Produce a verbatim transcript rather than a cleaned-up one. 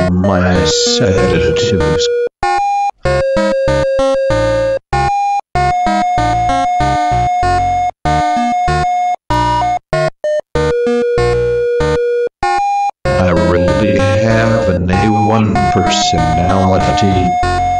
my sedatives. I really have an A one personality.